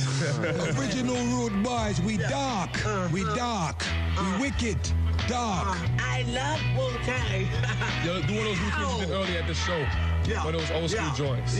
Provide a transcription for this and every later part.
Original rude boys, we dark. We dark. We wicked. Dark. I love Wu-Tang. Yo, do one of those routines you did earlier at the show. Yeah. One of those old school joints.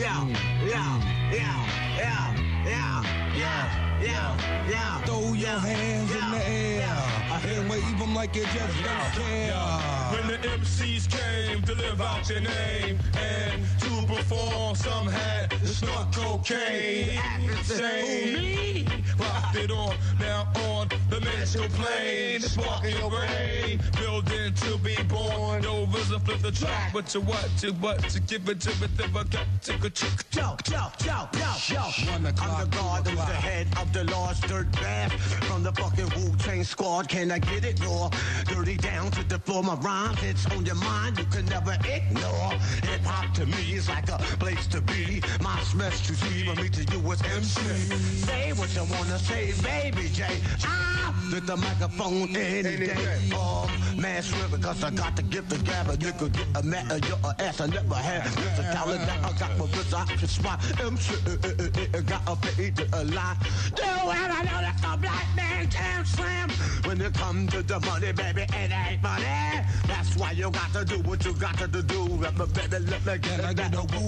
Throw your hands in the air and wave them like you just don't care. When the MCs came to live out your name and to perform, some had to snort cocaine. Insane. Rocked it on, now on the mental plane. Sparking your brain, building to be born. No RZA flip the track, but to what? To give it to me, I got to go chick. Yo. I'm the guard who's the head of the large dirt bath. From the fucking Wu-Tang squad, can I get it raw? Dirty down to the floor, my rhymes, it's on your mind, you can never ignore. Hip-hop to me is like a place to be. My smash to see, but me to you is MC. Say what you wanna say, baby J. With the microphone any day. Mass river, cause I got to get the gab. A nigga get a matter, your ass I never had. There's a talent that I got for this I can spot. MC, got a pay to a lot. Do and I know that's a black man can't slam. When it comes to the money, baby, it ain't money. That's why you got to do what you got to do. Baby, let me get it.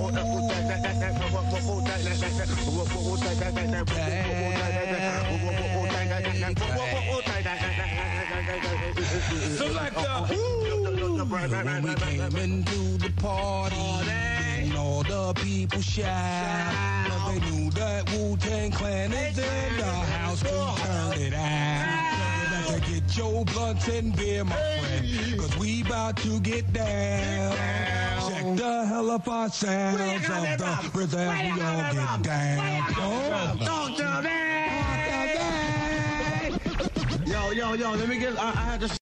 When we came into the party, and all the people shout, but they knew that Wu-Tang Clan is in the house to turn it out. You better get your blunts and beer, my friend, cause we about to get down. Check the hell up our sounds of the RZA, we all get down. Talk to me! Yo, let me get, I had to